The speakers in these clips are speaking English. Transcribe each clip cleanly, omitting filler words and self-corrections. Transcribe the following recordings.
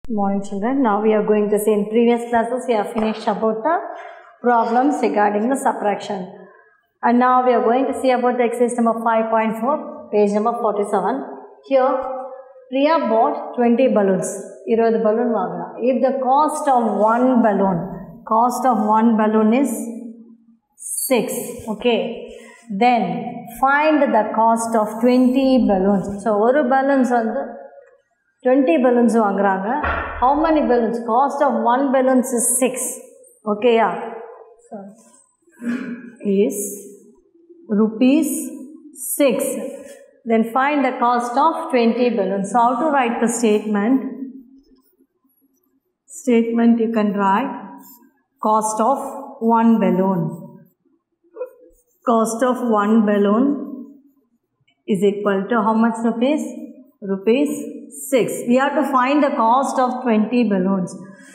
Good morning, children. Now we are going to see, in previous classes we have finished about the problems regarding the subtraction, and now we are going to see about the exercise number 5.4, page number 47. Here Priya bought 20 balloons. 20 balloon vaagala. If the cost of one balloon is 6, okay, then find the cost of 20 balloons. So one balloons on the 20 balloons vaangranga. How many balloons? Cost of one balloons is 6. Okay, yeah. So is rupees 6. Then find the cost of 20 balloons. So how to write the statement? Statement you can write cost of one balloon. Cost of one balloon is equal to how much rupees? Rupees 6. We have to find the cost of 20 balloons.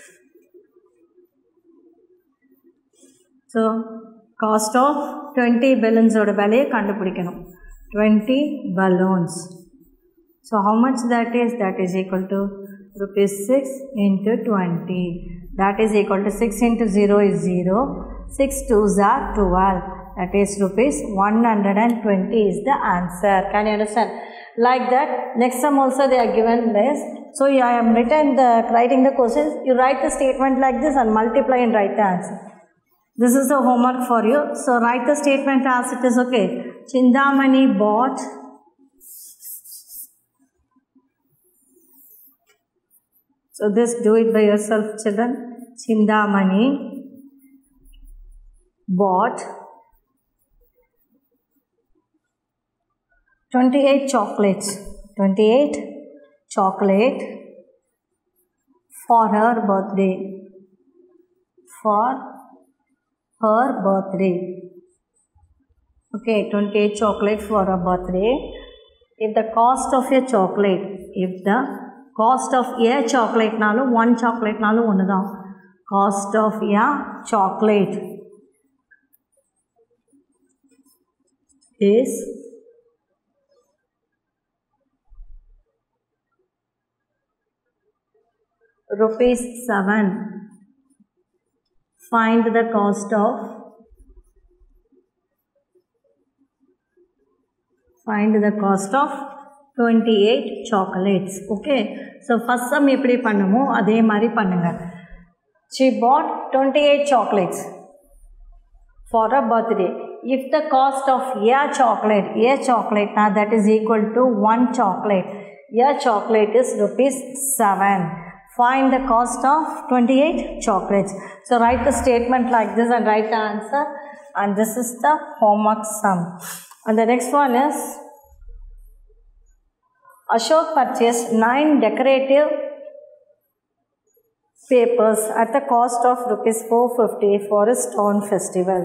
So cost of 20 balloons oda value kandupidikanum. 20 balloons. So how much that is? That is equal to rupees 6 into 20. That is equal to 6 into 0 is 0. 6 2s are 12. That is rupees 120 is the answer. Can you understand? Like that, next sum also they are given this. So I am writing the questions. You write the statement like this and multiply and write the answer. This is the homework for you. So write the statement as it is, okay. Chindamani bought so this do it by yourself, children. Chindamani bought 28 chocolates. 28 chocolate for her birthday. For her birthday. Okay, 28 chocolate for her birthday. If the cost of a chocolate, nalu one chocolate nalu onnu cost of a chocolate is rupees 7. Find the cost of 28 chocolates. Okay. So first sum eppadi pannumo adhe mari pannunga. She bought 28 chocolates for a birthday. If the cost of a chocolate now that is equal to 1 chocolate. A chocolate is rupees 7. Find the cost of 28 chocolates. So write the statement like this and write the answer. And this is the homework sum. And the next one is Ashok purchased 9 decorative papers at the cost of rupees 450 for his town festival.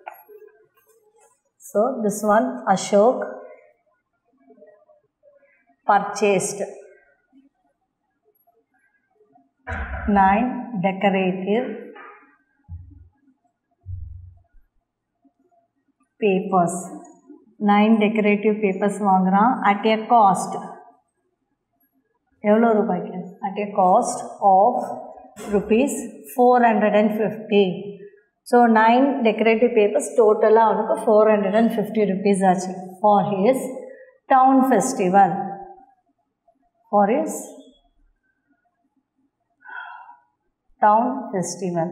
So this one Ashok purchased 9 decorative papers. 9 decorative papers vaangran at a cost. Evlo rupaikku? At a cost of rupees 450. So 9 decorative papers total avanukku 450 rupees aachi for his town festival. For his town festival.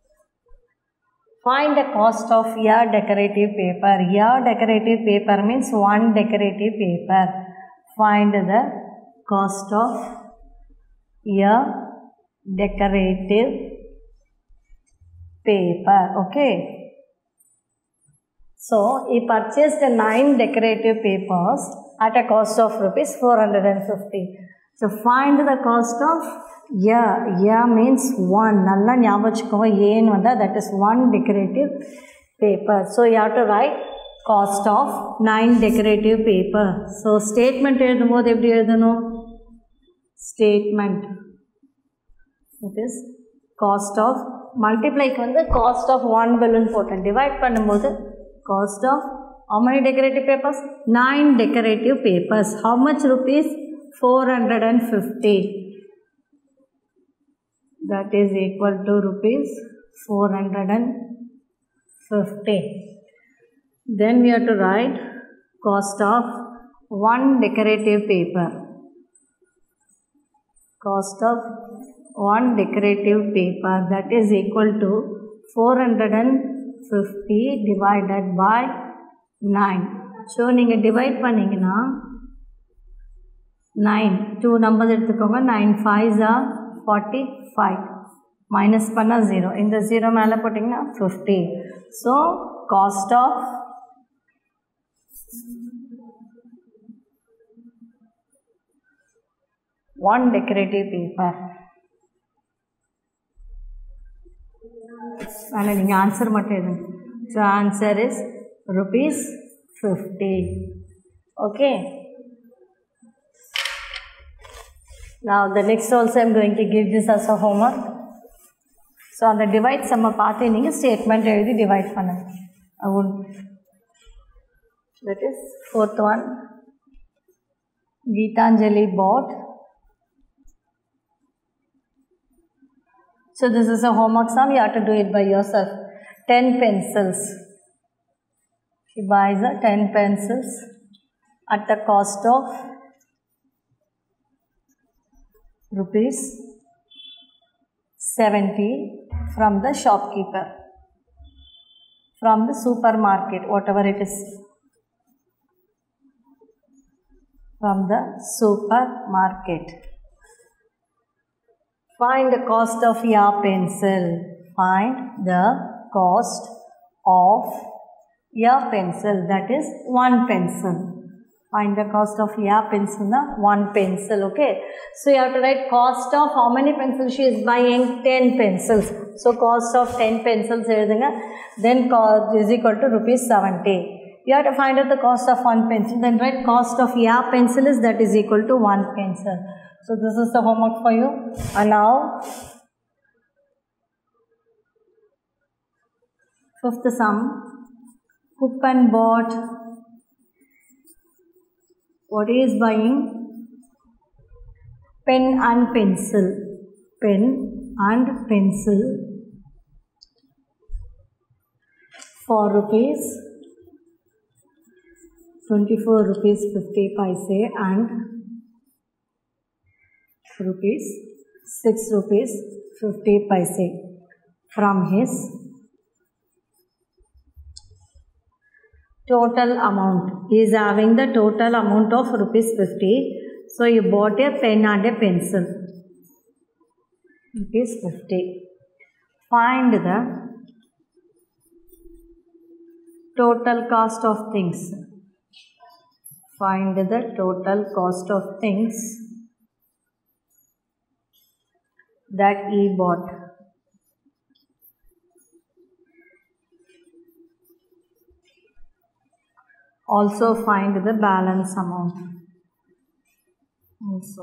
Find the cost of a decorative paper. A decorative paper means 1 decorative paper. Find the cost of a decorative paper. Okay. So he purchased 9 decorative papers at a cost of rupees 450. So find the cost of yeah means 1. Nalla nyabachukova yen vanda that is 1 decorative paper. So you have to write cost of 9 decorative paper. So statement எழுதும்போது எப்படி எழுதணும்? Statement. It is cost of multiply க்கு வந்து cost of 1 balloon போட்டேன். Divide பண்ணும்போது cost of how many decorative papers? 9 decorative papers. How much rupees? 450. that is equal to rupees 450. Then we have to write cost of one decorative paper. Cost of one decorative paper, that is equal to 450 divided by 9. So நீங்கள் divide பண்ணிங்கன்னா 9 2 numbers எடுத்துக்கோங்க. 9 5s are 45 minus பண்ணா 0. இந்த 0 மேலே போட்டிங்கன்னா 50. So cost of one decorative paper. And the answer mattu. So answer is rupees 50. Okay. Now the next also I am going to give this as a homework. So on the divide sum paathe neenga statement எழுதி divide பண்ணுங்க. I would, that is fourth one. Geetanjali bought. So this is a homework sum, you have to do it by yourself. 10 pencils. She buys 10 pencils at the cost of rupees 70 from the shopkeeper, from the supermarket, whatever it is, from the supermarket. Find the cost of your pencil. Find the cost of your pencil, that is one pencil. Find the cost of your pencil, one pencil, okay. So you have to write cost of how many pencils she is buying, 10 pencils. So cost of 10 pencils then cost is equal to rupees 70. You have to find out the cost of one pencil, then write cost of your pencil is that is equal to one pencil. So this is the homework for you. And now fifth sum. Coupon bought. What he is buying? Pen and pencil. Pen and pencil for rupees 24 rupees 50 paise and rupees 6 rupees 50 paise from his total amount. He is having the total amount of rupees 50. So you bought a pen and a pencil. Rupees 50. Find the total cost of things. Find the total cost of things that he bought. Also find the balance amount. Also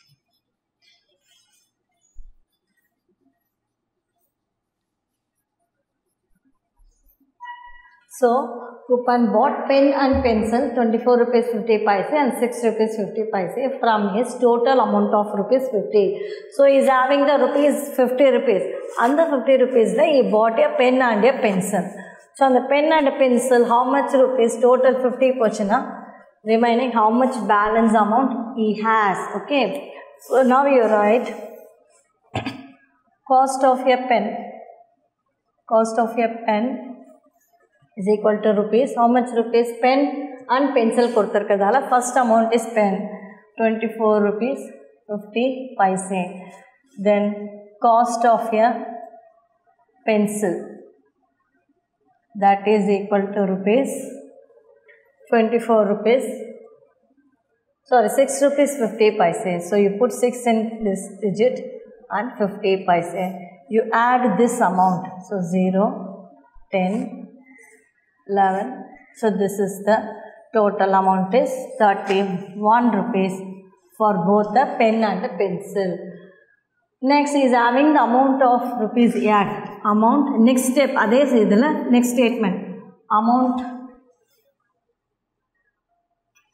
so coupon bought pen and pencil 24 rupees 50 paise and 6 rupees 50 paise from his total amount of rupees 50. So he is having the rupees 50 rupees. On the 50 rupees he bought a pen and a pencil. So on the pen and a pencil, how much rupees total 50 pochina? Remaining how much balance amount he has. Okay. So now you write cost of a pen. Cost of a pen is equal to rupees. How much rupees? Pen and pencil kodutharkadala first amount is pen 24 rupees 50 paise. Then cost of a pencil, that is equal to rupees 24 rupees, sorry 6 rupees 50 paise. So you put 6 in this digit and 50 paise. You add this amount. So 0, 10, 11. So this is the total amount is 31 rupees for both the pen and the pencil. Next is having the amount of rupees add. Amount, next step, adhe idhula next statement. Amount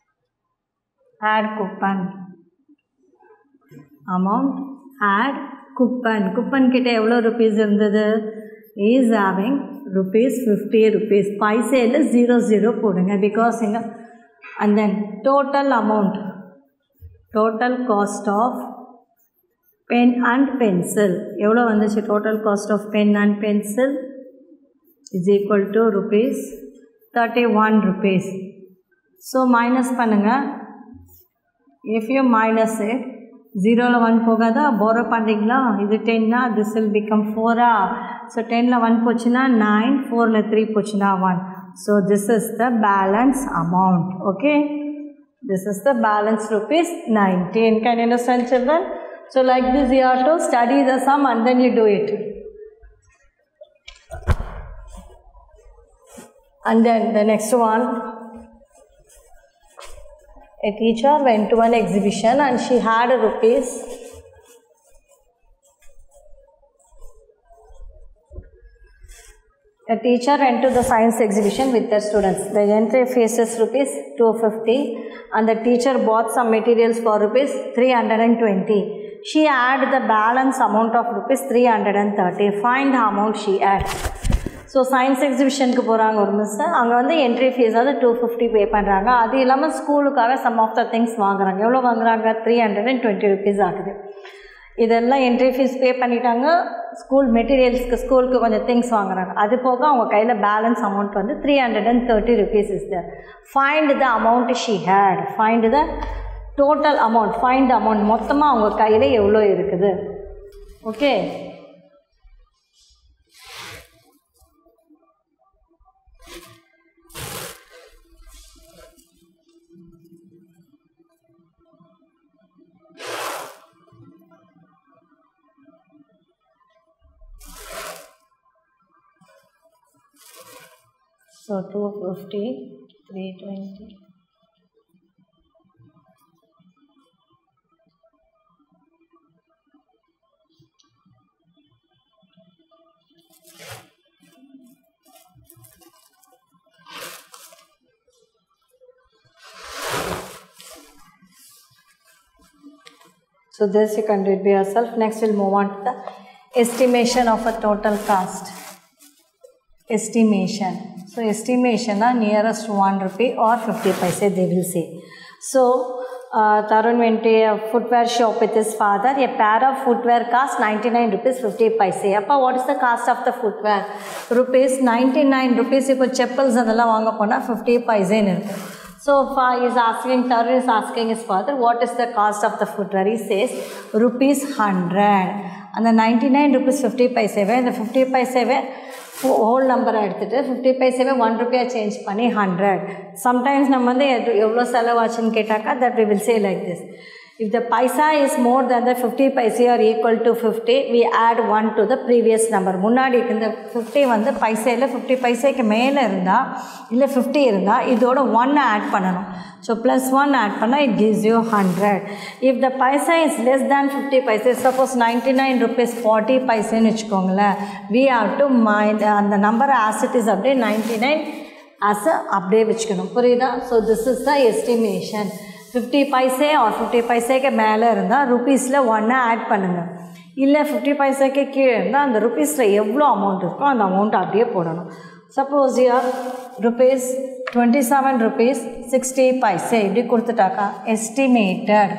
add coupon. Amount add Kuppan கிட்ட எவ்வளோ rupees இருந்தது? Is having rupees 50 rupees. பைசையில் 00 போடுங்க because இங்கே. And then total amount, total cost of pen and pencil எவ்வளோ வந்துச்சு? Total cost of pen and pencil is equal to rupees 31 rupees. So minus பண்ணுங்கள். If you minus it, 0ல் 1 போகாதா? Borrow பண்ணுறீங்களா? இது 10னா திஸ் வில் பிகம் 4ஆ? So 10ல் 1 போச்சுன்னா 9, 4ல் 3 போச்சுன்னா 1. So this is the balance amount. Okay, this is the balance rupees 19. Can you understand, children? So like this you have to study the sum and then you do it. And then the next one, a teacher went to an exhibition and she had rupees 250 with the students. The entry fees is rupees 250 and the teacher bought some materials for rupees 320. She had the balance amount of rupees 330. Find the amount she had. So science எக்ஸிபிஷனுக்கு போகிறாங்க ஒரு miss. அங்கே வந்து entry fees வந்து 250 பே பண்ணுறாங்க. அது இல்லாமல் ஸ்கூலுக்காக சம் ஆஃப் த திங்ஸ் வாங்குறாங்க. எவ்வளோ வாங்குறாங்க? 320 rupees ஆகுது. இதெல்லாம் என்ட்ரி ஃபீஸ் பே பண்ணிட்டாங்க. ஸ்கூல் மெட்டீரியல்ஸ்க்கு, ஸ்கூலுக்கு கொஞ்சம் திங்ஸ் வாங்குறாங்க. அது போக அவங்க கையில் பேலன்ஸ் அமௌண்ட் வந்து 330 rupees is there. Find the amount she had. Find the total amount. Find the amount. மொத்தமாக அவங்க கையில் எவ்வளோ இருக்குது? Okay, so 250, 320. So this you can do it by yourself. Next we'll move on to the estimation of a total cost. Estimation. So estimation nearest 1 rupee or 50 paise they will say. So Tarun went to a footwear shop with his father. A pair of footwear cost 99 rupees 50 paise. Appa, what is the cost of the footwear? Rupees 99 rupees. Ipo cheppals adella vaanga pona 50 paise nu irukku. So Tarun is asking his father, what is the cost of the footwear? He says rupees 100. And the 99 rupees 50 paise and the 50 paise whole number எடுத்துட்டு 50 பைசேவே 1 ரூபாய் change பண்ணி 100. Sometimes நம்ம வந்து எவ்வளோ செலவாச்சுன்னு கேட்டாக்கா that we will say like this. If the paisa is more than the 50 paise or equal to 50, we add 1 to the previous number. முன்னாடி இந்த 50 வந்து பைசையில் 50 பைசைக்கு மேலே இருந்தால் இல்லை 50 இருந்தால் இதோட 1 ஆட் பண்ணணும். So plus 1 add panna, it gives you 100. If the paisa is less than 50 paise, suppose 99 rupees 40 paise nu vechukongala, we have to mind the number as it is update 99 as a update vechukkanum. Puriyudha? So this is the estimation. 50 paise or 50 paise ke mele irundha rupees la 1 add pannunga. Illa 50 paise ke keela irundha and rupees la evlo amount irukko and amount அப்படியே போடணும். Suppose here rupees 27 rupees 60 paise இப்படி கொடுத்துட்டாக்கா estimated.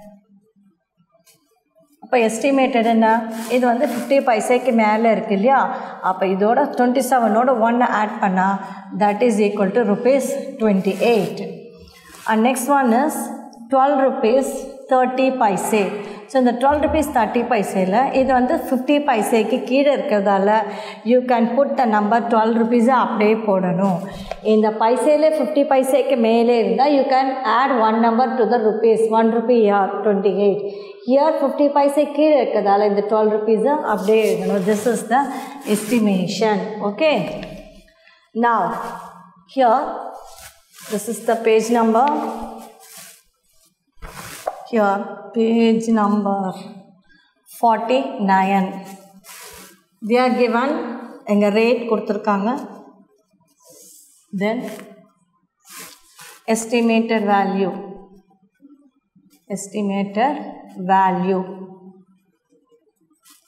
அப்போ estimated என்ன? இது வந்து 50 பைசைக்கு மேலே இருக்கு இல்லையா? அப்போ இதோட 27ஓட 1 ஆட் பண்ணால் that is equal to rupees 28. And next one is 12 rupees 30 paise. So இந்த 12 rupees 30 பைசையில் இது வந்து 50 பைசைக்கு கீழே இருக்கிறதால you can put the number 12 rupees அப்படியே போடணும். இந்த பைசையில் 50 பைசைக்கு மேலே இருந்தால் you can add one number to the rupees. 1 rupee here 28. Here 50 பைசை கீழே இருக்கிறதால இந்த 12 rupees அப்படியே எழுதணும். This is the estimation. Okay. Now here this is the page number. Here page number 49. We are given எங்க rate கொடுத்துருக்காங்க. Then estimated value. Estimated value.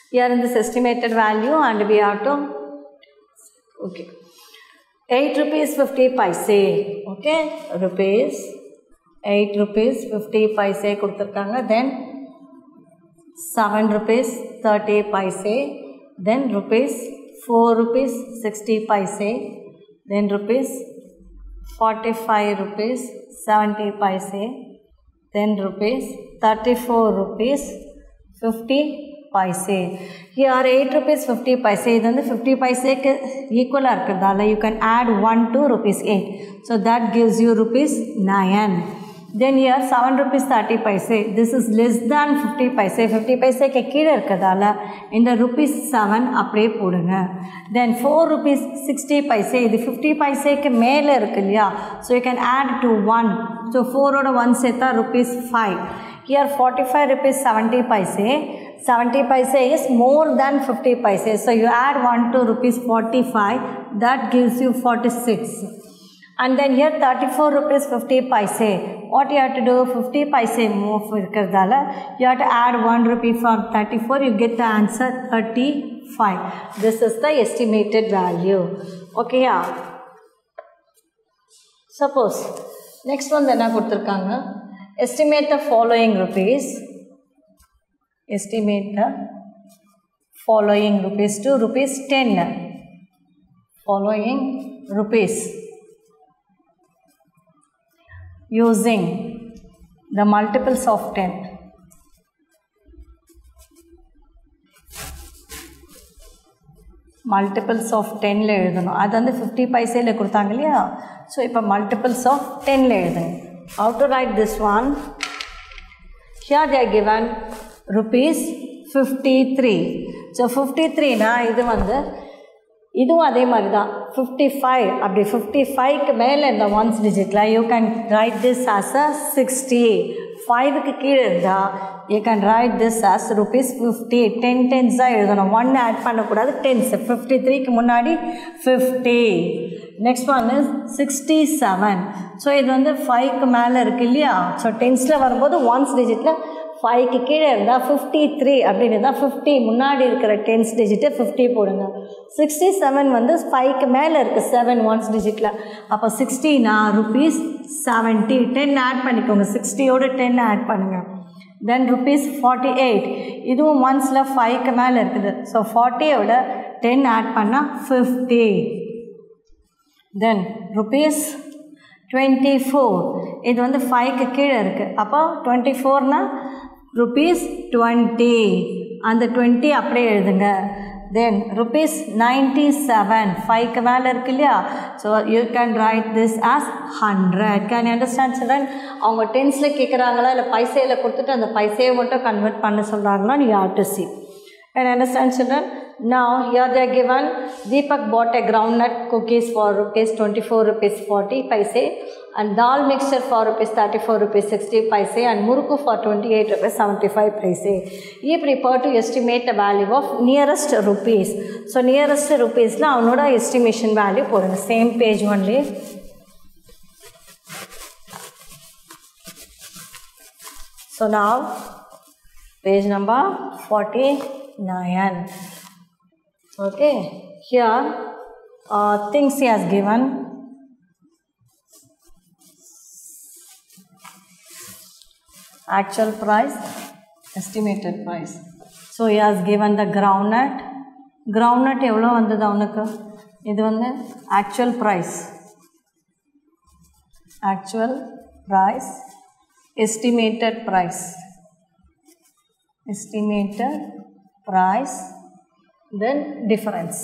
Here in this estimated value and we have to, okay, 8 rupees 50 paise, okay, rupees 8 rupees 50 paise kuduthirukanga, then 7 rupees 30 paise, then rupees 4 rupees 60 paise, then rupees 45 rupees 70 paise, then rupees 34 rupees 50 paise. Here 8 rupees 50 paise, இது வந்து 50 paise க்கு ஈக்குவலா இருக்கிறதால you can add 1 to rupees 8. So that gives you rupees 9. Then here 7 rupees 30 paise, this is less than 50 paise. 50 paise க்கு கீழ இருக்கிறதால இந்த rupees 7 அப்படியே போடுங்க. Then 4 rupees 60 paise, இது 50 paise க்கு மேல இருக்கு இல்லையா, so you can add to 1. So 4 ஓட 1 சேர்த்தா rupees 5. Here 45 rupees 70 paise, 70 paise is more than 50 paise, so you add 1 to rupees 45, that gives you 46. And then here 34 rupees 50 paise, what you have to do, 50 paise move irukradala you have to add 1 rupee from 34, you get the answer 35. This is the estimated value. Okay, yeah. Suppose next one enna kuduthirukanga, estimate the following rupees. Estimate the following rupees to rupees 10. Following rupees using the multiples of 10. Multiples of 10 ல எழுதணும். அது வந்து 50 பைசேல கொடுத்தாங்க இல்லையா, so இப்போ multiples of 10 ல எழுதுங்க. How to write this one? Here they are given rupees 53. So 53 na இது வந்து இதுவும் அதே மாதிரி தான் 55. அப்படி 55க்கு மேலே இந்த ஒன்ஸ் டிஜிட்டில் you can write this as a 60. 5க்கு கீழே இருந்தால் you can write this as rupees 50. 10 tens தான் எழுதணும், 1 ஆட் பண்ணக்கூடாது, டென்ஸ். 53க்கு முன்னாடி 50. Next one is 67. ஸோ இது வந்து 5க்கு மேலே இருக்குது இல்லையா, ஸோ டென்ஸில் வரும்போது ஒன்ஸ் டிஜிட்டில் 5க்கு கீழே இருந்தால் 53 அப்படின்னு இருந்தால் 50 முன்னாடி இருக்கிற டென்ஸ் டிஜிட்டு 50 போடுங்க. 67 வந்து 5க்கு மேலே இருக்குது 7 ஒன்ஸ் டிஜிட்டில், அப்போ 60னா rupees 70. 10 ஆட் பண்ணிக்கோங்க, 60யோட 10 ஆட் பண்ணுங்கள். தென் rupees 48, இதுவும் ஒன்ஸில் 5க்கு மேலே இருக்குது, ஸோ 40யோட 10 ஆட் பண்ணால் 50. தென் rupees 24, இது வந்து 5க்கு கீழே இருக்குது, அப்போ 24னா rupees 20, அந்த 20 அப்படியே எழுதுங்க. தென் rupees 97, 5க்கு மேலே இருக்கு இல்லையா, so you can write this as 100. Can you understand children? அவங்க டென்ஸில் கேட்குறாங்களா இல்லை பைசையில் கொடுத்துட்டு அந்த பைசையை மட்டும் கன்வெர்ட் பண்ண சொல்கிறாங்களா, you have to see. Can you understand children? Now here they are given Deepak bought a groundnut cookies for rupees 24 rupees 40 paise and dal mixture for rupees 34 rupees 60 paise and murukku for 28 rupees 75 paise. He prepared to estimate the value of nearest rupees. So nearest rupees la avanoda estimation value podunga, same page only. So now page number 49. Okay, here things he has given. Actual price, estimated price. So he has given the groundnut. Groundnut எவ்வளோ வந்தது அவனுக்கு, இது வந்து actual price. Actual price, estimated price. Estimated price, then difference.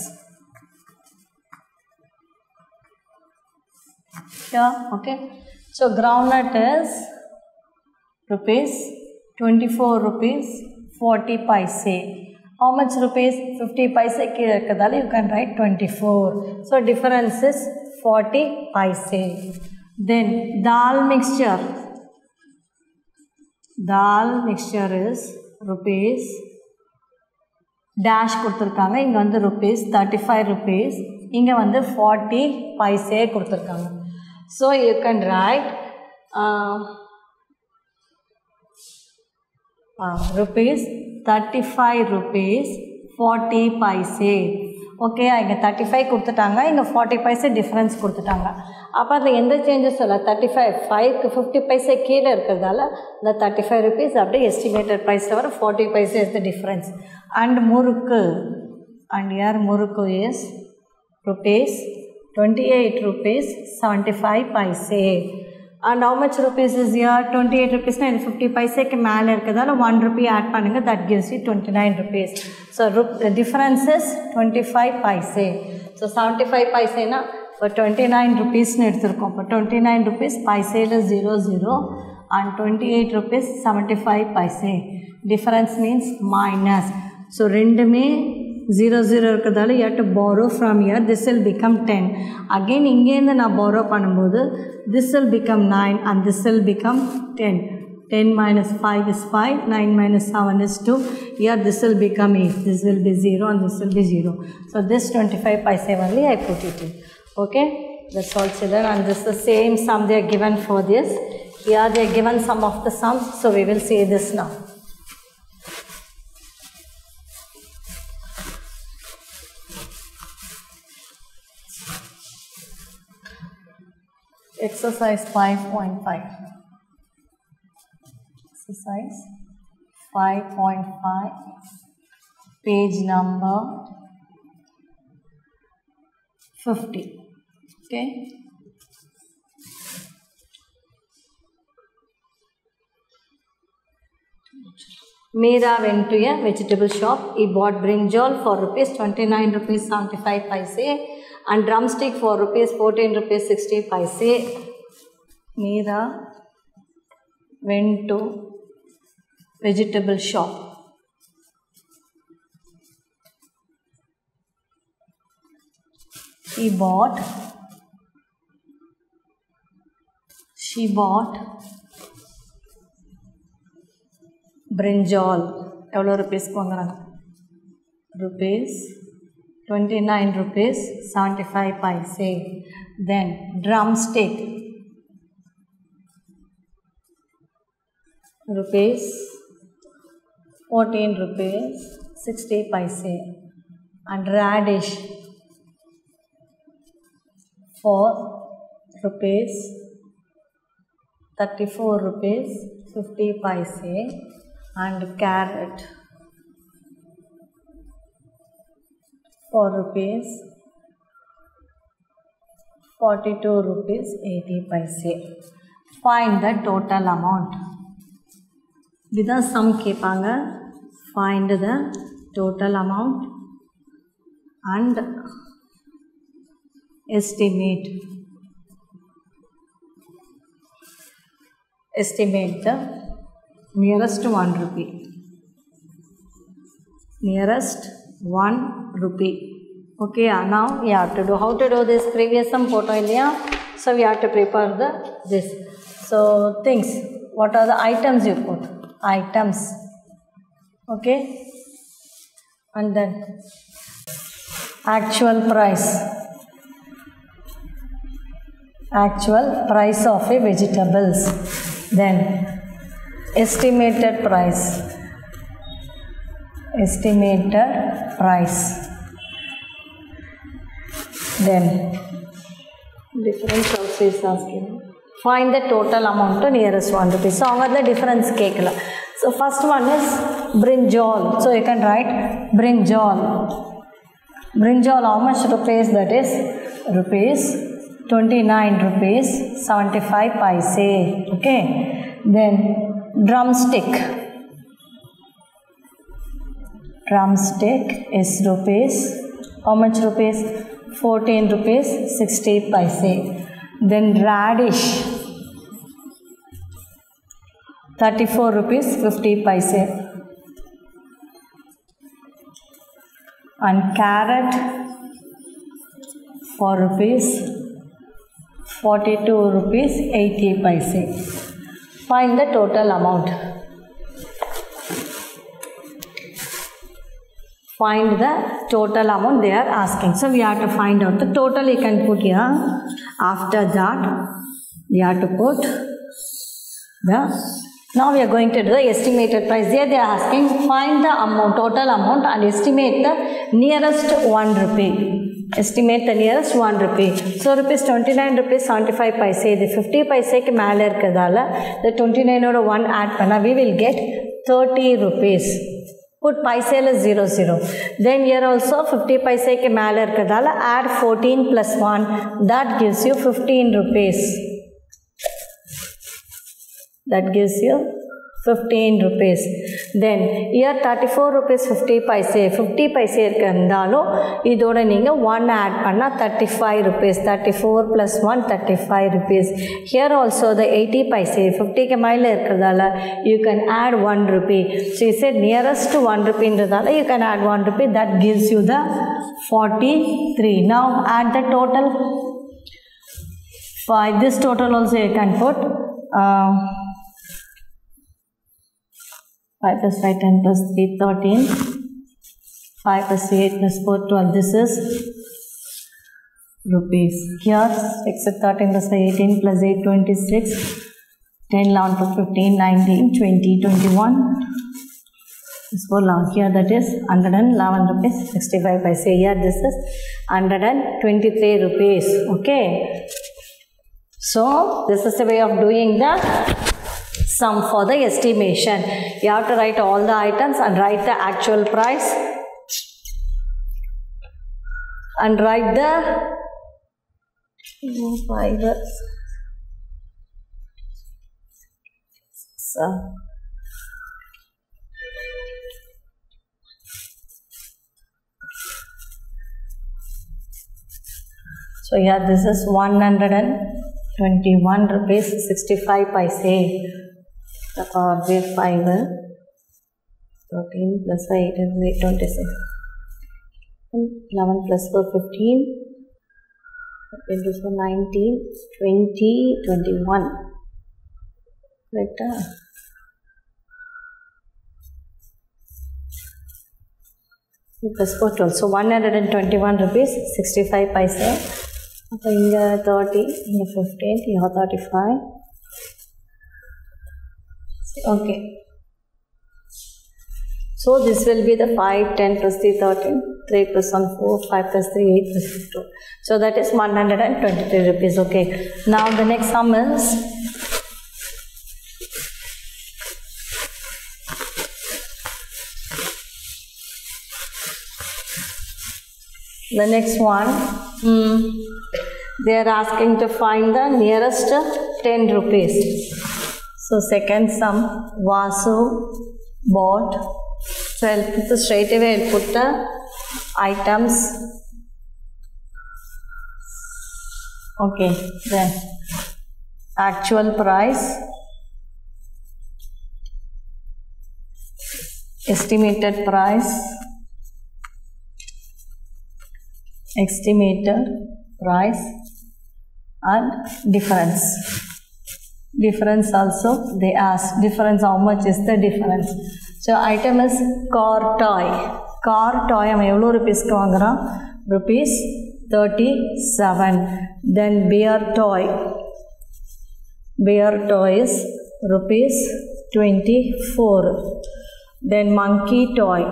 Yeah, okay. So groundnut is rupees 24 rupees 40 paise. How much rupees? 50 paise ki irukadala you can write 24. So difference is 40 paise. Then dal mixture. Dal mixture is rupees dash கொடுத்துருக்காங்க, இங்கே வந்து rupees 35 rupees, இங்கே வந்து 40 paise கொடுத்துருக்காங்க. So you can write rupees 35 rupees 40 paise. Okay, இங்கே 35 கொடுத்துட்டாங்க, இங்கே 40 paise difference கொடுத்துட்டாங்க. அப்போ அதில் எந்த சேஞ்சஸ் இல்லை. 5க்கு 50 பைசே கீழே இருக்கிறதால இந்த 35 rupees அப்படியே எஸ்டிமேட்டட் ப்ரைஸ் தவிர 40 paise is the difference. And murukku, and your murukku is rupees 28 rupees 75 paise. And how much rupees is here? 28 rupees na 50 paise ke மேலே இருக்கிறதால 1 rupee add பண்ணுங்க, that gives you 29 rupees. So the difference is 25 paise. So 75 paise na for 29 rupees nu எடுத்துருக்கோம். இப்போ 29 rupees பைசேல 00 and 28 rupees 75 paise. Difference means minus. So ரெண்டுமே 00 இருக்கிறதால you have to borrow from here. This will become 10. Again இங்கேருந்து நான் borrow பண்ணும்போது this will become 9 and this will become 10. 10 minus 5 is 5, 9 minus 7 is 2. Here this will become 8. This will be 0 and this will be 0. So this 25 paise only I put it in. Okay, that's all children. And this is the same sum they are given for this. Here they are given some of the sums. So we will see this now. Exercise 5.5. Exercise 5.5, page number 50. Okay. Meera went to a vegetable shop. He bought brinjal for rupees 29 rupees 75 paise and drumstick for rupees 14 rupees 60 paise. Meera went to vegetable shop. She bought brinjal. எவ்வளோ ருபீஸ்க்கு வாங்குறாங்க? rupees 29 rupees 75 paise. Then drumstick rupees 14 rupees 60 paise and radish for rupees 34 rupees 50 paise and carrot for rupees 42 rupees 80 paise. Find the total amount. இதுதான் sum கேட்பாங்க. Find the total amount and estimate the nearest 1 rupee. Nearest 1 rupee. Okay, now you have to do how to do this. Previous sum photo illaya, so we have to prepare this. So things, what are the items you put? Items. Okay, and then actual price of a vegetables. Then estimated price. Then difference also is asking. Find the total amount to nearest 1 rupee. So avanga the difference kekala. So first one is brinjal. So you can write brinjal. Brinjal, how much rupees? That is rupees 29 rupees 75 paise. Okay. Then drumstick is rupees, how much rupees? 14 rupees 60 paise. Then radish 34 rupees 50 paise and carrot for rupees 42 rupees 80 paise. Find the total amount. Find the total amount they are asking. So we have to find out the total. You can put here. After that, we have to put the Now we are going to do the estimated price. Here they are asking find the amount, total amount, and estimate the nearest 1 rupee. Estimate the nearest 1 rupee. So rupees 29 rupees 75 paise. The 50 paise ke மேல இருக்கதால the 29 oda 1 add panna we will get 30 rupees. Put paise is 00. Then here also 50 paise ke மேல இருக்கதால add 14 plus 1. That gives you 15 rupees. That gives you 15 rupees. Then here 34 rupees 50 paise. 50 paise irukandalo idoda neenga 1 add panna 35 rupees. 34 plus 1 35 rupees. Here also the 80 paise 50 ke mile irukadala you can add 1 rupee. So you said nearest to 1 rupee indradala you can add 1 rupee. That gives you the 43. Now add the total. This total also you can put 5 plus 5, 10 plus 3, 13. 5 plus 8 plus 4, 12. This is rupees. Here, except 13 plus 5, 18 plus 8, 26. 10, 11, 12, 15, 19, 20, 21. This for long. Here that is 111 rupees, 65 paise. Here this is 123 rupees. Okay. So, this is the way of doing the sum for the estimation. You have to write all the items and write the actual price and write the fibers. So yeah, this is 121 rupees 65 paise. The power wave fiber 13 plus 5 is 26. 11 plus 4 15. 20 4 19 20 21. Right? Plus 4 12. So 121 rupees 65 paise. So here 30, here 15, here 35. Okay. So this will be the 5, 10 plus 3, 13, 3 plus 1, 4, 5 plus 3, 8 plus 2. So that is 123 rupees. Okay. Now the next sum is the next one. They are asking to find the nearest 10 rupees. So second sum, Vasu bought. So I'll put the straight away, I'll put the items. Okay, then actual price, estimated price, and difference. Difference also they ask. Difference, how much is the difference? So item is car toy. Car toy हम एवलो rupees का वांगरा rupees 37. Then bear toy. Bear toy is rupees 24. Then monkey toy.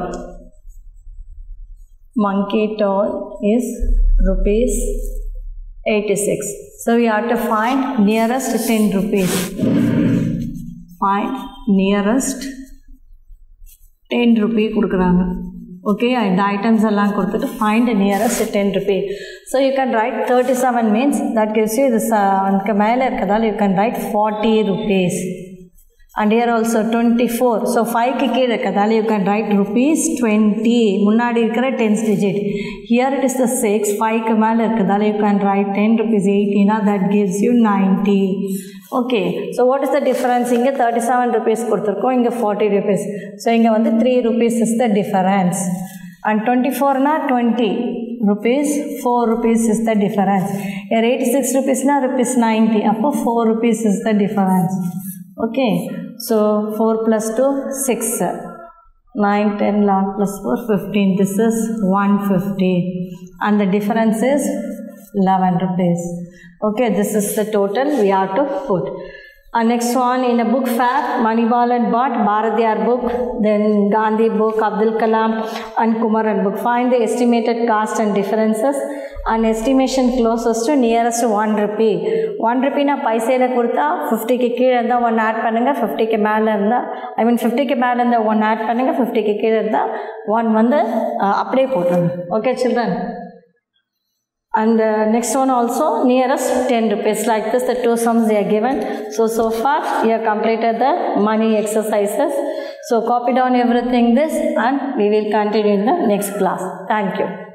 Monkey toy is rupees 86. So we have to find nearest 10 rupees. Find nearest 10 rupee kudukranga. Okay, and the items along to find the nearest 10 rupee. So you can write 37 means that gives you this you can write 40 rupees. And here also 24. So 5 ki kide kadale you can write rupees 20. Munnadi irukra tens digit. Here it is the 6. 5 ku mele irukadala you can write 10 rupees 80. Now that gives you 90. Okay. So what is the difference? Inga 37 rupees kuduthirukkom, inga 40 rupees. So inga vandu 3 rupees is the difference. And 24 na 20 rupees, 4 rupees is the difference. Here 86 rupees na rupees 90. Appo 4 rupees is the difference. Okay, so 4 plus 2, 6, 9, 10, 11 plus 4, 15. This is 150. And the difference is 11 rupees. Okay, this is the total we have to put. Next one, in a book fair, Manivalan bought Bharatiyar book, then Gandhi book, Abdul Kalam and Kumaran book. Find the estimated cost and differences and estimation closest to nearest 1 rupee. 1 rupee na paisela kurta 50 ke keela irundha 1 add pannunga, 50 ke mela irundha, I mean 50 ke mela irundha 1 add pannunga, 50 ke keela irundha 1 vandu appadiye potrunga. Okay children. And next one also nearest 10 rupees. Like this, the two sums they are given. So far you have completed the money exercises. So copy down everything this, and we will continue in the next class. Thank you.